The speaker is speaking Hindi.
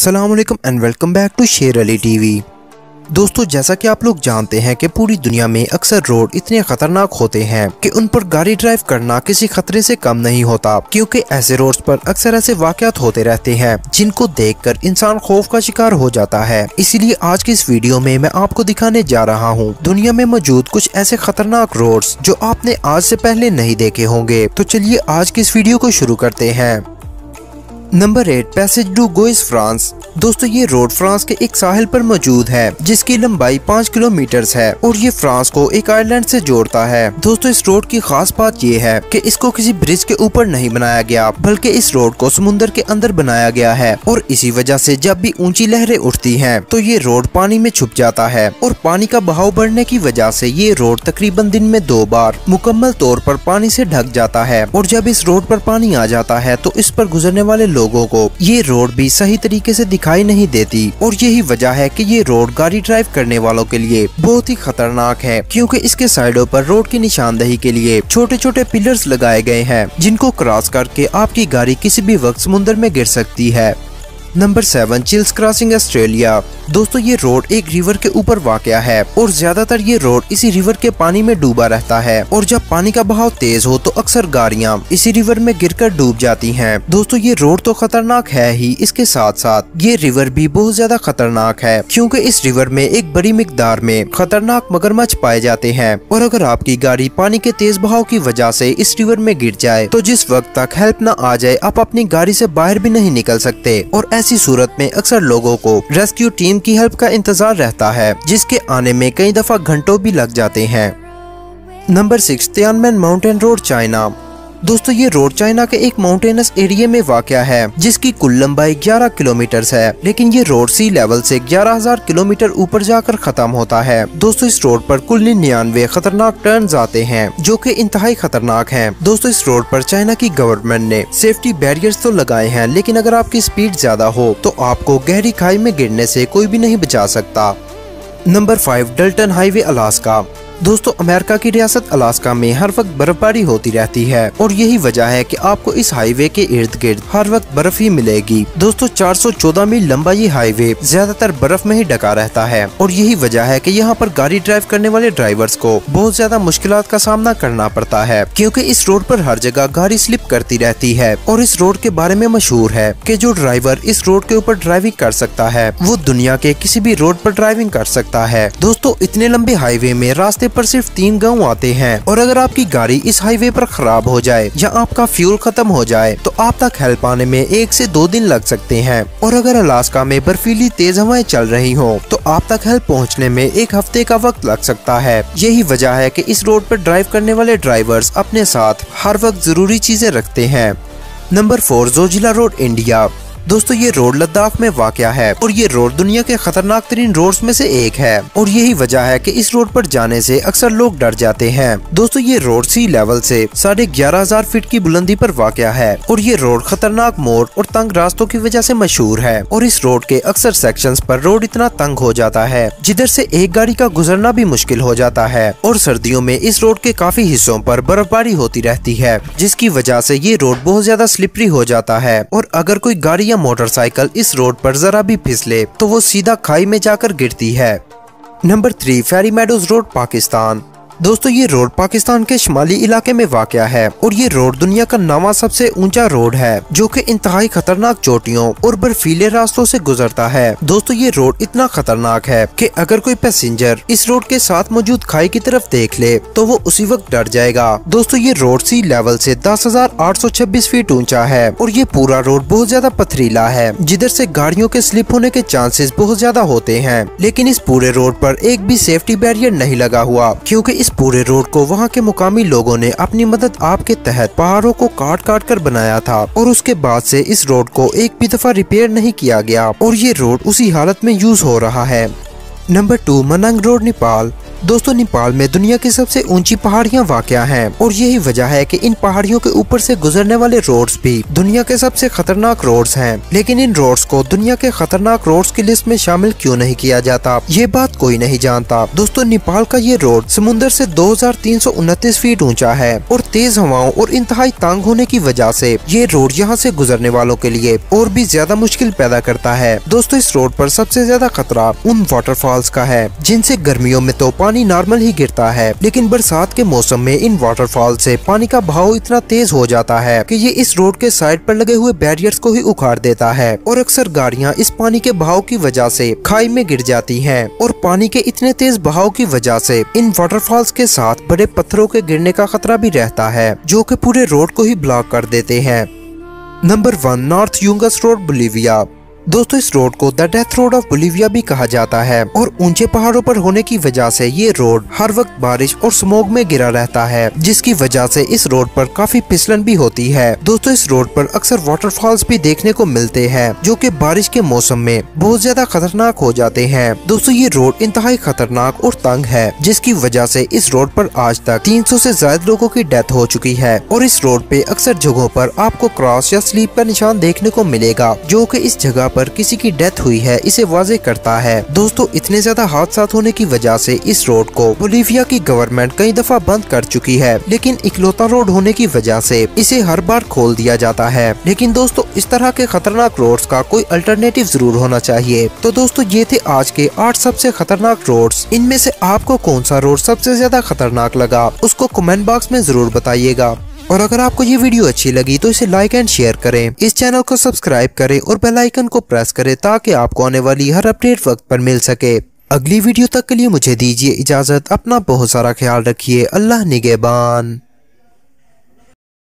अस्सलाम वालेकुम एंड वेलकम बैक टू शेर अली टीवी। दोस्तों, जैसा कि आप लोग जानते हैं कि पूरी दुनिया में अक्सर रोड इतने खतरनाक होते हैं कि उन पर गाड़ी ड्राइव करना किसी खतरे से कम नहीं होता, क्योंकि ऐसे रोड्स पर अक्सर ऐसे वाकयात होते रहते हैं जिनको देखकर इंसान खौफ का शिकार हो जाता है। इसीलिए आज की इस वीडियो में मैं आपको दिखाने जा रहा हूँ दुनिया में मौजूद कुछ ऐसे खतरनाक रोड्स जो आपने आज से पहले नहीं देखे होंगे। तो चलिए आज की इस वीडियो को शुरू करते हैं। Number 8, passage du Gois France. दोस्तों, ये रोड फ्रांस के एक साहिल पर मौजूद है जिसकी लंबाई 5 किलोमीटर है और ये फ्रांस को एक आइलैंड से जोड़ता है। दोस्तों, इस रोड की खास बात ये है कि इसको किसी ब्रिज के ऊपर नहीं बनाया गया, बल्कि इस रोड को समुद्र के अंदर बनाया गया है और इसी वजह से जब भी ऊंची लहरें उठती हैं तो ये रोड पानी में छुप जाता है और पानी का बहाव बढ़ने की वजह से ये रोड तकरीबन दिन में 2 बार मुकम्मल तौर पर पानी से ढक जाता है। और जब इस रोड पर पानी आ जाता है तो इस पर गुजरने वाले लोगों को ये रोड भी सही तरीके से दिखाई नहीं देती और यही वजह है कि ये रोड गाड़ी ड्राइव करने वालों के लिए बहुत ही खतरनाक है, क्योंकि इसके साइडों पर रोड की निशानदेही के लिए छोटे छोटे पिलर्स लगाए गए हैं जिनको क्रॉस करके आपकी गाड़ी किसी भी वक्त समुद्र में गिर सकती है। Number 7, Chills crossing Australia. दोस्तों, ये रोड एक रिवर के ऊपर वाक़या है और ज्यादातर ये रोड इसी रिवर के पानी में डूबा रहता है और जब पानी का बहाव तेज हो तो अक्सर गाड़ियां इसी रिवर में गिरकर डूब जाती हैं। दोस्तों, ये रोड तो खतरनाक है ही, इसके साथ साथ ये रिवर भी बहुत ज्यादा खतरनाक है, क्योंकि इस रिवर में एक बड़ी मिकदार में खतरनाक मगरमच्छ पाए जाते हैं और अगर आपकी गाड़ी पानी के तेज बहाव की वजह से इस रिवर में गिर जाए तो जिस वक्त तक हेल्प न आ जाए आप अपनी गाड़ी से बाहर भी नहीं निकल सकते और ऐसी सूरत में अक्सर लोगों को रेस्क्यू टीम की हेल्प का इंतजार रहता है, जिसके आने में कई दफा घंटों भी लग जाते हैं। Number 6, Tianmen mountain road, China. दोस्तों, ये रोड चाइना के एक माउंटेनस एरिया में वाक़या है जिसकी कुल लंबाई 11 किलोमीटर है, लेकिन ये रोड सी लेवल से 11,000 किलोमीटर ऊपर जाकर खत्म होता है। दोस्तों, इस रोड पर कुल 99 खतरनाक टर्न्स आते हैं जो कि इंतहाई खतरनाक हैं। दोस्तों, इस रोड पर चाइना की गवर्नमेंट ने सेफ्टी बैरियर्स तो लगाए हैं, लेकिन अगर आपकी स्पीड ज्यादा हो तो आपको गहरी खाई में गिरने से कोई भी नहीं बचा सकता। Number 5, Dalton highway, Alaska. दोस्तों, अमेरिका की रियासत अलास्का में हर वक्त बर्फबारी होती रहती है और यही वजह है कि आपको इस हाईवे के इर्द गिर्द हर वक्त बर्फ ही मिलेगी। दोस्तों, 414 मील लंबा ये हाईवे ज्यादातर बर्फ में ही ढका रहता है और यही वजह है कि यहाँ पर गाड़ी ड्राइव करने वाले ड्राइवर्स को बहुत ज्यादा मुश्किलात का सामना करना पड़ता है, क्योंकि इस रोड पर हर जगह गाड़ी स्लिप करती रहती है। और इस रोड के बारे में मशहूर है कि जो ड्राइवर इस रोड के ऊपर ड्राइविंग कर सकता है वो दुनिया के किसी भी रोड पर ड्राइविंग कर सकता है। दोस्तों, इतने लंबे हाईवे में रास्ते पर सिर्फ 3 गांव आते हैं और अगर आपकी गाड़ी इस हाईवे पर खराब हो जाए या आपका फ्यूल खत्म हो जाए तो आप तक हेल्प आने में 1 से 2 दिन लग सकते हैं और अगर अलास्का में बर्फीली तेज हवाएं चल रही हो तो आप तक हेल्प पहुंचने में 1 हफ्ते का वक्त लग सकता है। यही वजह है कि इस रोड पर ड्राइव करने वाले ड्राइवर्स अपने साथ हर वक्त जरूरी चीजें रखते हैं। Number 4, Zojila road, India. दोस्तों, ये रोड लद्दाख में वाक़या है और ये रोड दुनिया के खतरनाक तरीन रोड्स में से एक है और यही वजह है कि इस रोड पर जाने से अक्सर लोग डर जाते हैं। दोस्तों, ये रोड सी लेवल से 11,500 फीट की बुलंदी पर वाक़या है और ये रोड खतरनाक मोड़ और तंग रास्तों की वजह से मशहूर है और इस रोड के अक्सर सेक्शंस पर रोड इतना तंग हो जाता है जिधर से एक गाड़ी का गुजरना भी मुश्किल हो जाता है और सर्दियों में इस रोड के काफी हिस्सों पर बर्फबारी होती रहती है, जिसकी वजह से ये रोड बहुत ज्यादा स्लिपरी हो जाता है और अगर कोई गाड़ी या मोटरसाइकिल इस रोड पर जरा भी फिसले तो वो सीधा खाई में जाकर गिरती है। Number 3, Fairy Meadows road, Pakistan. दोस्तों, ये रोड पाकिस्तान के शुमाली इलाके में वाक़या है और ये रोड दुनिया का 9वां सबसे ऊंचा रोड है जो कि इंतहाई खतरनाक चोटियों और बर्फीले रास्तों से गुजरता है। दोस्तों, ये रोड इतना खतरनाक है कि अगर कोई पैसेंजर इस रोड के साथ मौजूद खाई की तरफ देख ले तो वो उसी वक्त डर जाएगा। दोस्तों, ये रोड सी लेवल से 10,826 फीट ऊंचा है और ये पूरा रोड बहुत ज्यादा पथरीला है जिधर से गाड़ियों के स्लिप होने के चांसेस बहुत ज्यादा होते हैं, लेकिन इस पूरे रोड पर एक भी सेफ्टी बैरियर नहीं लगा हुआ, क्योंकि इस पूरे रोड को वहाँ के मुकामी लोगों ने अपनी मदद आप के तहत पहाड़ों को काट काट कर बनाया था और उसके बाद से इस रोड को एक भी दफा रिपेयर नहीं किया गया और ये रोड उसी हालत में यूज हो रहा है। Number 2, Manang road, Nepal. दोस्तों नेपाल में दुनिया की सबसे ऊंची पहाड़ियां वाक़या हैं और यही वजह है कि इन पहाड़ियों के ऊपर से गुजरने वाले रोड्स भी दुनिया के सबसे खतरनाक रोड्स हैं। लेकिन इन रोड्स को दुनिया के खतरनाक रोड्स की लिस्ट में शामिल क्यों नहीं किया जाता, ये बात कोई नहीं जानता। दोस्तों नेपाल का ये रोड समुद्र से 2329 फीट ऊंचा है और तेज हवाओं और इंतहाई तंग होने की वजह से ये रोड यहाँ से गुजरने वालों के लिए और भी ज्यादा मुश्किल पैदा करता है। दोस्तों इस रोड पर सबसे ज्यादा खतरा उन वाटरफॉल्स का है जिनसे गर्मियों में तो पानी नॉर्मल ही गिरता है, लेकिन बरसात के मौसम में इन वाटरफॉल से पानी का बहाव इतना तेज हो जाता है कि ये इस रोड के साइड पर लगे हुए बैरियर्स को ही उखाड़ देता है और अक्सर गाड़ियां इस पानी के बहाव की वजह से खाई में गिर जाती हैं और पानी के इतने तेज बहाव की वजह से इन वाटरफॉल्स के साथ बड़े पत्थरों के गिरने का खतरा भी रहता है जो कि पूरे रोड को ही ब्लॉक कर देते हैं। Number 1, North Yungas road, Bolivia. दोस्तों इस रोड को the death road of Bolivia भी कहा जाता है और ऊंचे पहाड़ों पर होने की वजह से ये रोड हर वक्त बारिश और स्मोग में गिरा रहता है, जिसकी वजह से इस रोड पर काफी फिसलन भी होती है। दोस्तों इस रोड पर अक्सर वाटरफॉल्स भी देखने को मिलते हैं जो कि बारिश के मौसम में बहुत ज्यादा खतरनाक हो जाते हैं। दोस्तों ये रोड इंतहाई खतरनाक और तंग है, जिसकी वजह से इस रोड पर आज तक 300 से ज्यादा लोगों की डेथ हो चुकी है और इस रोड पे अक्सर जगहों पर आपको क्रॉस या स्लीप का निशान देखने को मिलेगा जो कि इस जगह पर किसी की डेथ हुई है इसे वाजे करता है। दोस्तों इतने ज्यादा हादसा होने की वजह से इस रोड को बोलीविया की गवर्नमेंट कई दफा बंद कर चुकी है, लेकिन इकलौता रोड होने की वजह से इसे हर बार खोल दिया जाता है। लेकिन दोस्तों इस तरह के खतरनाक रोड्स का कोई अल्टरनेटिव जरूर होना चाहिए। तो दोस्तों ये थे आज के 8 सबसे खतरनाक रोड्स। इनमें से आपको कौन सा रोड सबसे ज्यादा खतरनाक लगा उसको कमेंट बॉक्स में जरूर बताइएगा। और अगर आपको ये वीडियो अच्छी लगी तो इसे लाइक एंड शेयर करें, इस चैनल को सब्सक्राइब करें और बेल आइकन को प्रेस करें ताकि आपको आने वाली हर अपडेट वक्त पर मिल सके। अगली वीडियो तक के लिए मुझे दीजिए इजाजत। अपना बहुत सारा ख्याल रखिए। अल्लाह निगहबान।